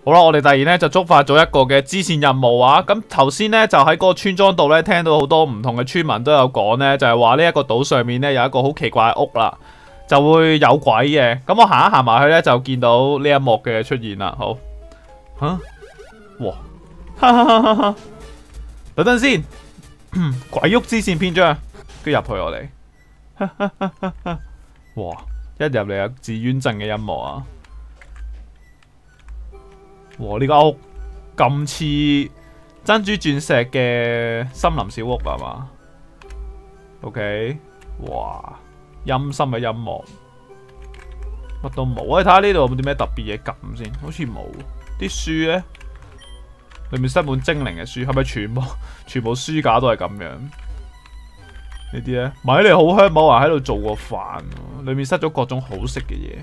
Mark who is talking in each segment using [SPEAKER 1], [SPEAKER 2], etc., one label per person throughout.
[SPEAKER 1] 好啦，我哋突然咧就觸發咗一個嘅支線任務啊！咁頭先咧就喺嗰個村莊度咧聽到好多唔同嘅村民都有講咧，就係話呢一個島上面咧有一個好奇怪嘅屋啦，就會有鬼嘅。咁我行一行埋去咧就見到呢一幕嘅出現啦。好，吓，哇，哈哈哈哈哈！等等先，鬼屋支線篇章，跟住入去我哋，哈哈哈哈哈！哇，一入嚟有自冤鎮嘅音樂啊！哇！呢間屋咁似珍珠鑽石嘅森林小屋係嘛 ？OK， 哇！陰森嘅音樂，乜都冇。我哋睇下呢度有冇啲咩特別嘢撳先，好似冇。啲書咧，裏面塞滿精靈嘅書，係咪全部書架都係咁樣？呢啲咧，米嚟好香，冇人喺度做過飯，裏面塞咗各種好食嘅嘢。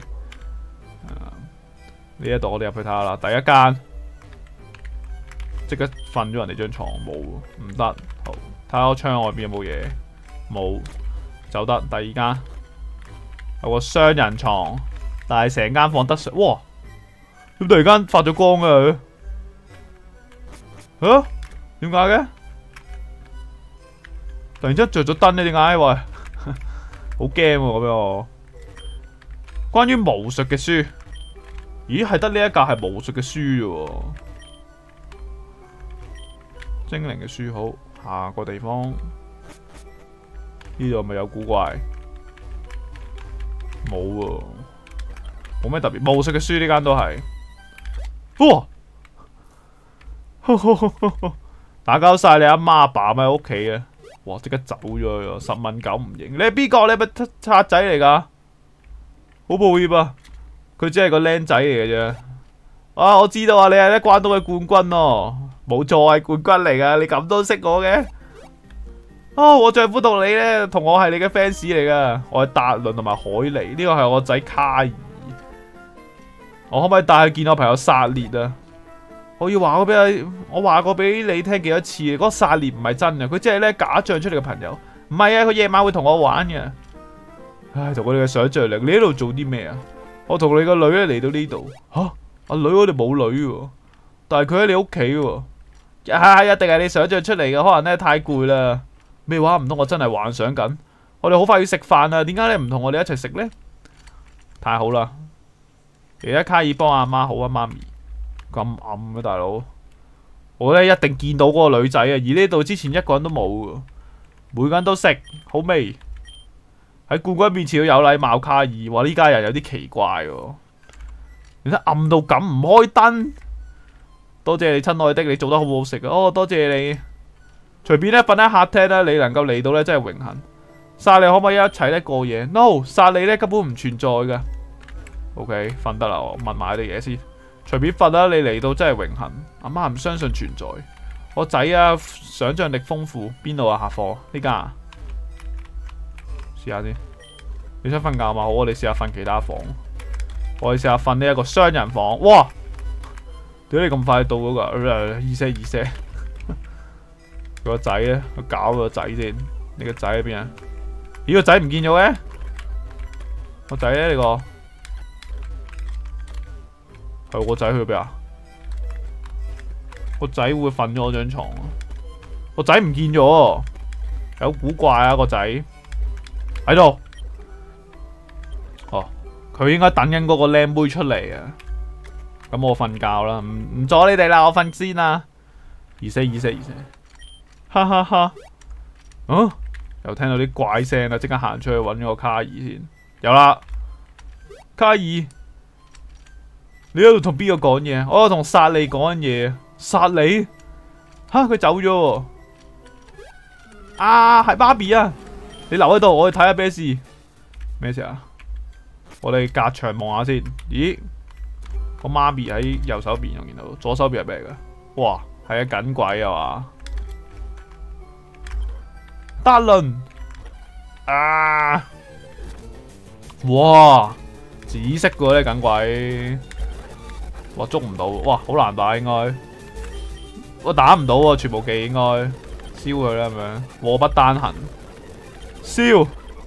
[SPEAKER 1] 呢一度我哋入去睇下啦，第一間即刻瞓咗人哋張床，冇唔得。好，睇下個窗外邊有冇嘢，冇走得。第二間有個雙人床，但係成間房得水。哇！點突然間發咗光嘅佢？啊？點解嘅？突然之間着咗燈呢？點解？喂，好驚喎咁樣。關於巫術嘅書。咦，係得呢一格係巫術嘅書啫喎，精靈嘅書。好，下個地方呢度咪有古怪？冇喎，冇咩特別。巫術嘅書呢間都係，哇！打交晒你阿媽阿爸咪喺屋企啊！哇，即刻走咗去，十問九唔應。你係邊個？你係咪賊仔嚟噶？好抱歉啊！佢只係個僆仔嚟嘅啫。啊，我知道啊，你係咧關東嘅冠軍咯，冇錯係冠軍嚟噶。你咁都識我嘅？啊，我丈夫同你咧，同我係你嘅 fans 嚟噶。我係達倫同埋海尼，呢個係我仔卡爾。我可唔可以帶佢見我朋友薩列啊？我要話我話過俾你聽幾多次，嗰個薩列唔係真嘅，佢只係咧假象出嚟嘅朋友。唔係啊，佢夜晚會同我玩嘅。唉，同我哋嘅想象力，你喺度做啲咩啊？我同你個女咧嚟到呢度，吓，阿女我哋冇女喎，但係佢喺你屋企喎，係一定係你想象出嚟嘅，可能咧太攰啦。咩話？唔通我真係幻想緊？我哋好快要食飯啦，點解你唔同我哋一齊食呢？太好啦！而家卡爾幫阿媽好啊，媽咪咁暗嘅大佬，我咧一定見到嗰個女仔啊，而呢度之前一個人都冇，每個人都食好味。喺冠軍面前要有禮貌，卡爾話呢家人有啲奇怪喎。你睇暗到咁唔開燈，多謝你親愛的，你做得好好食啊！哦，多謝你。隨便咧瞓喺客廳咧，你能夠嚟到咧真係榮幸。薩利可唔可以一齊咧過夜 ？No， 薩利咧根本唔存在噶。OK， 瞓得啦，我問埋啲嘢先。隨便瞓啦，你嚟到真係榮幸。阿媽唔相信存在。我仔啊，想像力豐富。邊度啊？客貨呢間啊？試下先。你想瞓覺嘛？好，我哋試下瞓其他房。我哋試下瞓呢一個雙人房。哇！點解你咁快到嗰個？意思。佢個仔咧，佢搞個仔先。你個仔喺邊啊？咦，個仔唔見咗嘅？個仔咧，你個係個仔去邊啊？個仔會瞓咗我張床啊？個仔唔見咗，有古怪啊！個仔喺度。哦，佢應該等緊嗰個靚妹出嚟啊！咁我瞓覺啦，唔阻你哋啦，我瞓先啦。二四。哈哈哈！嗯，又聽到啲怪聲啦，即刻行出去揾咗個卡爾先。有啦，卡爾，你喺度同邊個講嘢？我同薩利講緊嘢。薩利？吓，佢走咗喎。啊，係芭比啊！你留喺度，我去睇下咩事。咩事啊？我哋隔牆望下先。咦？個媽咪喺右手邊，我見到左手邊係咩嘅？哇，係啊，緊鬼啊嘛！達倫啊！哇，紫色嘅咧緊鬼，哇捉唔到，哇好難打應該，我打唔到喎，全部技應該燒佢啦咁樣，禍不單行，燒，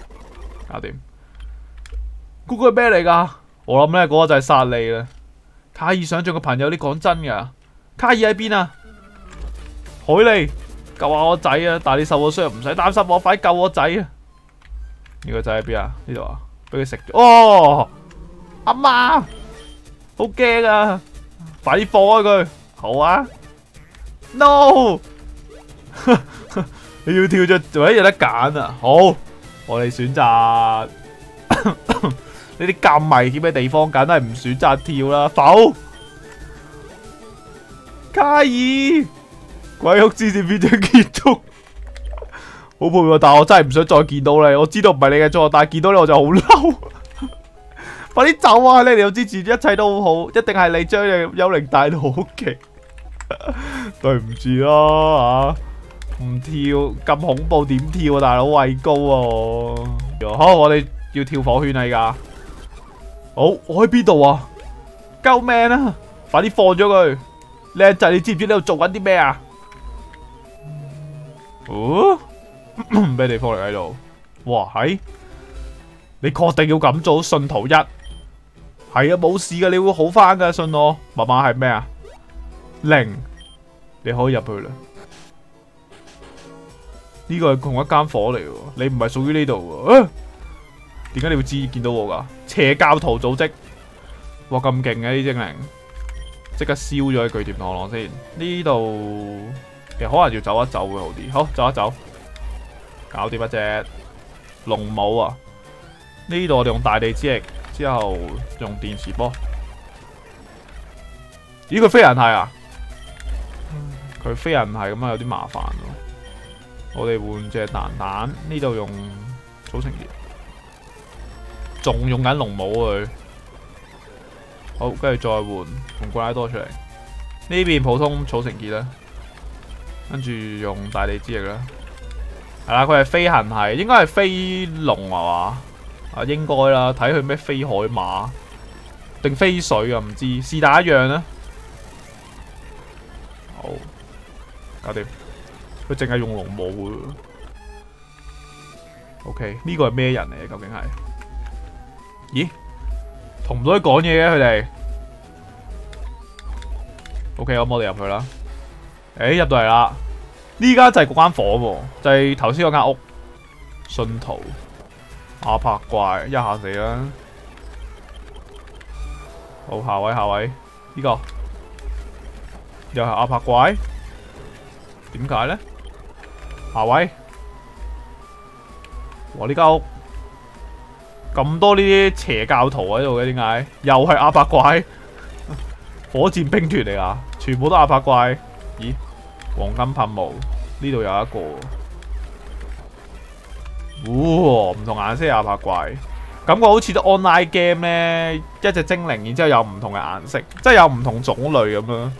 [SPEAKER 1] 搞掂。嗰個係咩嚟噶？我諗咧嗰個就係薩利啦。 卡爾想象個朋友，你講真噶？卡爾喺邊啊？海莉，救下我仔啊！但係你受咗傷，唔使擔心，我快救我仔啊！呢個仔喺邊啊？呢度啊，俾佢食咗。哦，阿媽，好驚啊！快啲放開佢。好啊。No， 你要跳咗，仲有得揀啊！好，我哋選擇呢啲咁危險嘅地方，梗係唔選擇跳啦。否，卡爾，鬼屋之戰邊將結束。好佩服，但係我真係唔想再見到你。我知道唔係你嘅錯，但係見到你我就好嬲。快啲走啊！你嚟到之前一切都好好，一定係你將隻幽靈帶到好勁。對唔住咯吓，唔跳咁恐怖點跳啊，大佬畏高啊！好，我哋要跳火圈啊！依家好，我喺邊度啊？救命啊！快啲放咗佢！靚仔，你知唔知呢度做緊啲咩啊？哦，咩地方嚟喺度？哇，係你確定要咁做？信徒一係啊，冇事嘅，你會好翻噶，信我。密碼係咩啊？0，你可以入去啦。呢個係同一間房嚟嘅，你唔係屬於呢度嘅。點解你會見到我噶？邪教徒組織，哇咁勁嘅呢啲精靈，即刻燒咗佢巨甜螳螂先。呢度其實可能要走一走會好啲。好，走一走，搞掂一隻龍母啊！呢度我哋用大地之翼，之後用電磁波。咦，佢飛人係啊？佢飛人係咁啊，有啲麻煩咯。我哋換隻蛋蛋，呢度用組成葉，仲用緊龍母佢。好，跟住再換同古拉多出嚟。呢邊普通草成結啦，跟住用大地之翼啦。係啦，佢係飛行係，應該係飛龍係嘛？啊，應該啦，睇佢咩飛海馬定飛水啊？唔知，是但一樣啦。好，搞掂。佢淨係用龍母嘅。OK， 呢個係咩人嚟？究竟係？咦？同唔到佢講嘢嘅佢哋。OK，咁我哋入去啦。誒，入到嚟啦。呢間就係嗰間房喎，就係頭先嗰間屋。信徒阿柏怪，一下死啦。好，下位下位，呢個又係阿柏怪，點解咧？下位，哇！呢間屋咁多呢啲邪教徒喺度嘅，點解？又係阿柏怪，火箭兵團嚟噶，全部都阿柏怪。咦？黃金噴霧呢度有一個，唔同顏色阿柏怪，感覺好似啲 online game 咧，一隻精靈，然之後有唔同嘅顏色，即係有唔同種類咁樣。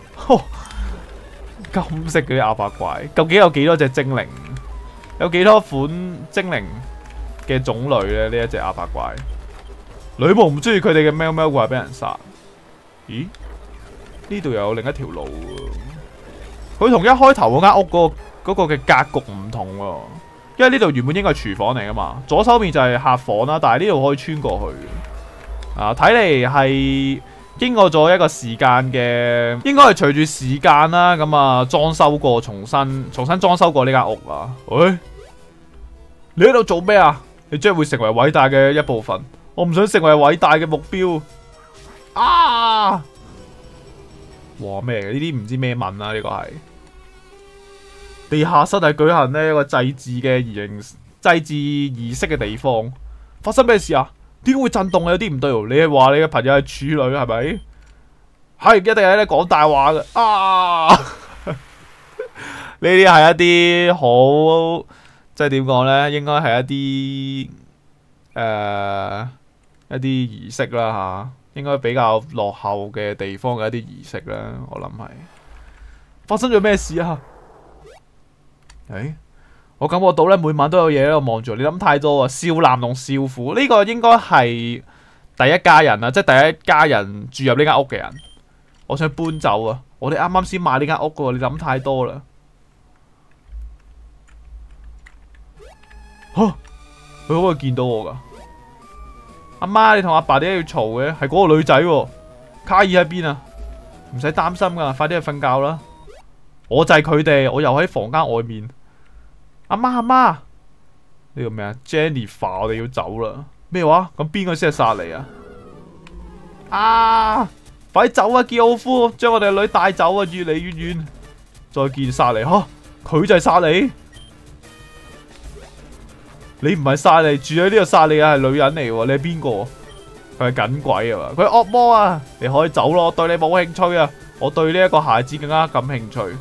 [SPEAKER 1] 金色嗰啲阿柏怪，究竟有幾多隻精靈？有幾多款精靈嘅種類咧？呢一隻阿柏怪，女巫唔中意佢哋嘅喵喵怪俾人殺。咦？呢度又有另一條路喎。佢同一開頭嗰間屋嗰個嘅格局唔同喎，因為呢度原本應該係廚房嚟噶嘛，左手邊就係客房啦，但係呢度可以穿過去。啊，睇嚟係經過咗一個時間嘅，應該係隨住時間啦，咁啊裝修過，重新裝修過呢間屋啊。喂，你喺度做咩啊？你將會成為偉大嘅一部分，我唔想成為偉大嘅目標。啊！哇咩嘅？呢啲唔知咩問啊？呢個係地下室係舉行呢一個祭祀儀式嘅地方。發生咩事啊？點解會震動啊？有啲唔對喎。你係話你嘅朋友係處女係咪？係一定係咧講大話嘅啊！呢啲係一啲好，即係點講咧？應該係一啲一啲儀式啦吓，應該比較落後嘅地方嘅一啲儀式啦。我諗係發生咗咩事啊？我感覺到咧，每晚都有嘢喺度望住你。諗太多啊！少男同少婦呢個應該係第一家人啊，即係第一家人住入呢間屋嘅人。我想搬走啊！我哋啱啱先買呢間屋噶，你諗太多啦。吓，佢可唔可以見到我噶？阿媽，你同阿爸點解要嘈嘅？係嗰個女仔喎。卡爾喺邊啊？ 唔使擔心噶，快啲去瞓覺啦。我就係佢哋，我又喺房間外面。阿媽阿媽，呢個咩啊 ？Jennifer， 我哋要走啦。咩話？咁邊個先係殺你啊？啊！快走啊，傑奧夫，將我哋嘅女帶走啊，越嚟越遠。再見，殺你！吓，佢就係殺你。你唔係殺你，住喺呢度殺你嘅係女人嚟喎，你係邊個？佢係緊鬼啊嘛，佢係惡魔啊！你可以走咯，我對你冇興趣啊，我對呢一個孩子更加感興趣。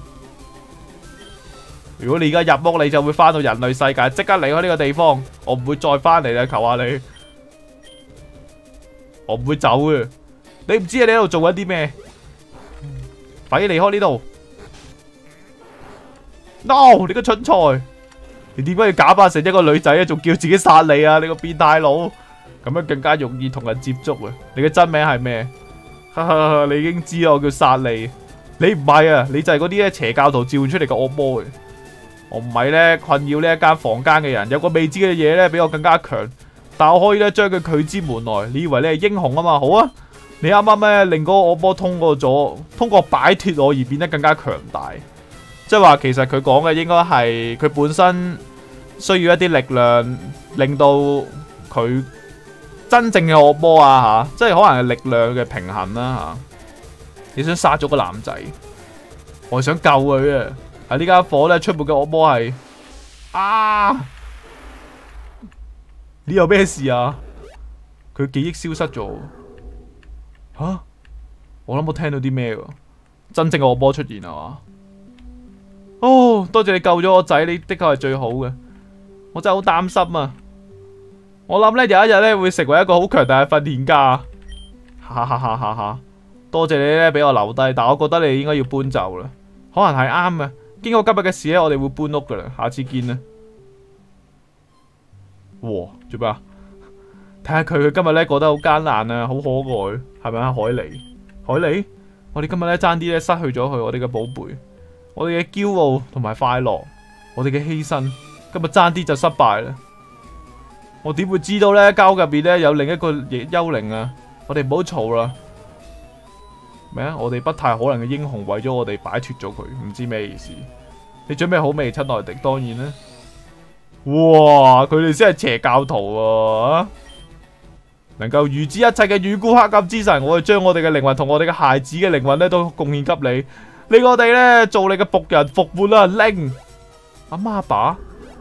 [SPEAKER 1] 如果你而家入屋，你就會翻到人類世界，即刻離開呢個地方，我唔會再翻嚟啦，求下你，我唔會走嘅。你唔知你喺度做緊啲咩？快啲離開呢度 ！No， 你個蠢材！你點解要假扮成一個女仔啊？仲叫自己殺你啊？你個變態佬！咁樣更加容易同人接觸啊！你嘅真名係咩？你已經知啦，我叫薩利。你唔係啊，你就係嗰啲咧邪教徒召喚出嚟嘅惡魔嘅。我唔係咧困擾呢一間房間嘅人，有個未知嘅嘢咧比我更加強，但我可以咧將佢拒之門外。你以為你係英雄啊嘛？好啊，你啱啱咧令嗰個惡魔通過擺脫我而變得更加強大。即係話其實佢講嘅應該係佢本身需要一啲力量，令到佢真正嘅惡魔啊吓，即係可能係力量嘅平衡啦吓。你想殺咗個男仔，我係想救佢啊！喺呢間房咧出沒嘅惡魔係你有咩事啊？佢記憶消失咗吓，我諗我聽到啲咩喎？真正嘅惡魔出現係嘛？哦，多謝你救咗我仔，你的確係最好嘅。我真係好擔心啊！我諗咧有一日咧會成為一個好強大嘅訓練家。哈哈哈哈哈！多謝你咧俾我留低，但我覺得你應該要搬走啦。可能係啱嘅。經過今日嘅事咧，我哋會搬屋噶啦。下次見啦。哇！做咩啊？睇下佢今日咧過得好艱難啊，好可愛，係咪啊？海莉，海莉，我哋今日咧爭啲咧失去咗佢，我哋嘅寶貝。我哋嘅驕傲同埋快樂，我哋嘅犧牲，今日爭啲就失敗啦。我點會知道呢？監獄入邊呢有另一個幽靈啊！我哋唔好嘈啦。咩啊？我哋不太可能嘅英雄為咗我哋擺脫咗佢，唔知咩意思。你準備好未，親愛的？當然啦。哇！佢哋先係邪教徒啊！能夠預知一切嘅遠古黑暗之神，我哋將我哋嘅靈魂同我哋嘅孩子嘅靈魂呢都貢獻給你。令我哋咧做你嘅僕人復活啦，拎阿媽爸，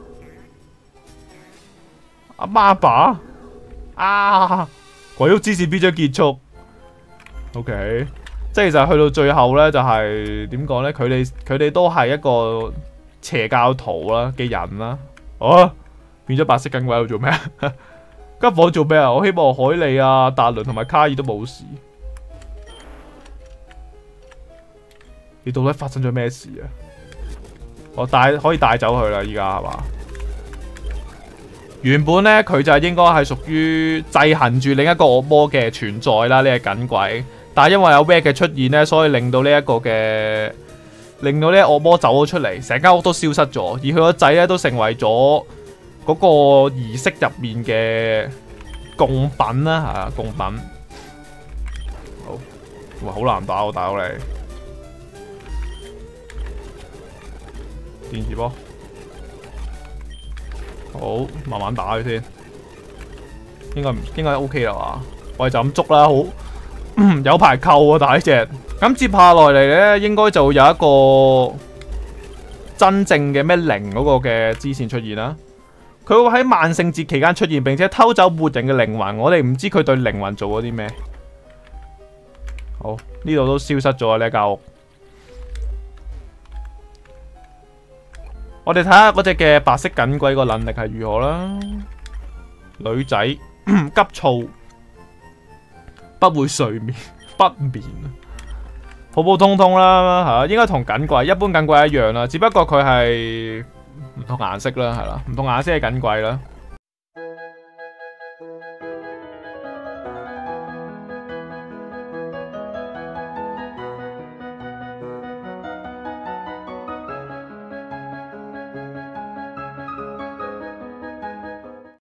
[SPEAKER 1] 阿媽爸啊！鬼屋之戰必將結束。OK， 即係就去到最後咧，就係點講咧？佢哋都係一個邪教徒啦嘅人啦。哦，變咗白色緊鬼喺度做咩啊？間房做咩啊？我希望海莉啊、達倫同埋卡爾都冇事。你到底發生咗咩事啊？我可以帶走佢啦，依家係嘛？原本呢，佢就應該係屬於制衡住另一個惡魔嘅存在啦，呢個緊鬼。但係因為有 Red 嘅出現呢，所以令到呢個惡魔走咗出嚟，成間屋都消失咗，而佢個仔呢，都成為咗嗰個儀式入面嘅貢品啦，嚇貢品。好，哇，好難打喎，大佬你。電磁波，好，慢慢打佢先，應該 OK 啦嘛。我哋就咁捉啦，好有排扣啊，大隻。咁接下來嚟咧，應該就會有一個真正嘅咩靈嗰個嘅支線出現啦。佢會喺萬聖節期間出現，並且偷走活人嘅靈魂。我哋唔知佢對靈魂做咗啲咩。好，呢度都消失咗啊！呢間屋。我哋睇下嗰隻嘅白色緊鬼個能力係如何啦。女仔急躁，不會睡眠，不眠，普普通通啦吓，應該同緊鬼一般緊鬼一樣啦，只不過佢係唔同顏色啦，係啦，唔同顏色嘅緊鬼啦。